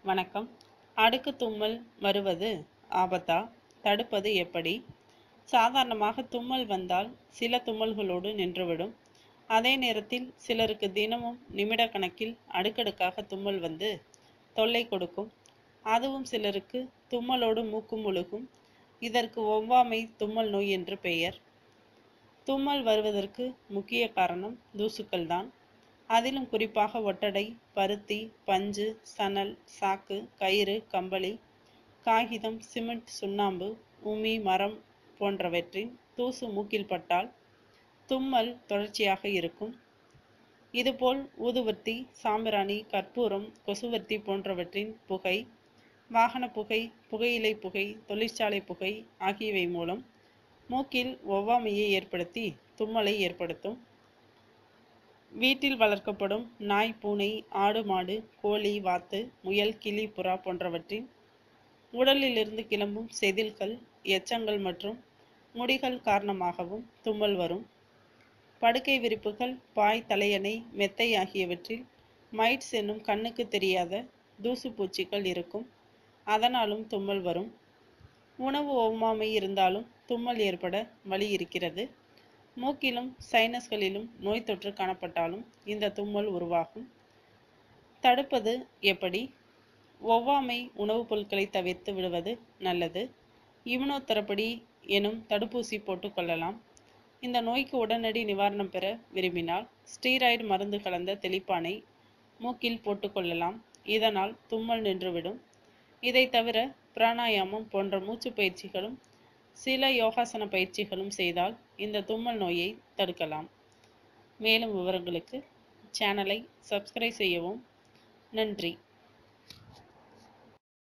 வணக்கம். அடுக்கு தும்மல் வருவது ஆபத்தா? தடுப்பது எப்படி? சாதாரணமாக தும்மல் வந்தால் சில தும்மல்களோடு நின்றுவிடும். அதே நேரத்தில் சிலருக்கு தினமும் நிமிட கணக்கில் அடுக்கடுக்காக தும்மல் வந்து தொல்லை கொடுக்கும். அதுவும் சிலருக்கு தும்மலோடு மூக்கும் முழுகும். இதற்கு ஒவ்வாமை தும்மல் நோய் என்று பெயர். தும்மல் வருவதற்கு முக்கிய காரணம் தூசுக்கள் தான். அதிலும் குறிப்பாக ஒட்டடை, பருத்தி, பஞ்சு, சணல், சாக்கு, கயிறு, கம்பளி, காகிதம், சிமெண்ட், சுண்ணாம்பு, உமி, மரம் போன்றவற்றின் தூசு மூக்கில் பட்டால் தும்மல் தொடர்ச்சியாக இருக்கும். இதுபோல் ஊதுவர்த்தி, சாம்பிராணி, கற்பூரம், கொசுவர்த்தி போன்றவற்றின் புகை, வாகன புகை, புகையிலை புகை, தொழிற்சாலை புகை ஆகியவை மூலம் மூக்கில் ஒவ்வாமையை ஏற்படுத்தி தும்மலை ஏற்படுத்தும். வீட்டில் வளர்க்கப்படும் நாய், பூனை, ஆடு, மாடு, கோழி, வாத்து, முயல், கிளி, புறா போன்றவற்றின் உடலிலிருந்து கிளம்பும் செதில்கள், எச்சங்கள் மற்றும் முடிகள் காரணமாகவும் தும்மல் வரும். படுக்கை விரிப்புகள், பாய், தலையணை, மெத்தை ஆகியவற்றில் மைட்ஸ் என்னும் கண்ணுக்கு தெரியாத தூசு பூச்சிகள் இருக்கும். அதனாலும் தும்மல் வரும். உணவு ஒவ்வாமை இருந்தாலும் தும்மல் ஏற்பட வழி இருக்கிறது. மூக்கிலும் சைனஸ்களிலும் நோய் தொற்று காணப்பட்டாலும் இந்த தும்மல் உருவாகும். தடுப்பது எப்படி? ஒவ்வாமை உணவுப் பொருட்களை தவிர்த்து விடுவது நல்லது. இம்யூனோதெரபி எனும் தடுப்பூசி போட்டுக்கொள்ளலாம். இந்த நோய்க்கு உடனடி நிவாரணம் பெற விரும்பினால் ஸ்டீராய்டு மருந்து கலந்த தெளிப்பானை மூக்கில் போட்டுக்கொள்ளலாம். இதனால் தும்மல் நின்றுவிடும். இதை தவிர பிராணாயாமம் போன்ற மூச்சு பயிற்சிகளும் சில யோகாசன பயிற்சிகளும் செய்தால் இந்த தும்மல் நோயை தடுக்கலாம். மேலும் விவரங்களுக்கு சேனலை சப்ஸ்கிரைப் செய்யவும். நன்றி.